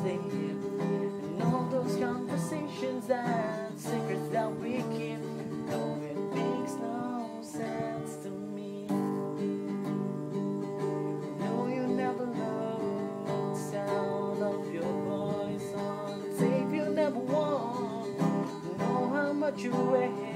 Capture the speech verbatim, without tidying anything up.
sleep. And all those conversations and secrets that we keep, no, it makes no sense to me. No, you never loved the sound of your voice on the tape. You never want to know how much you weigh.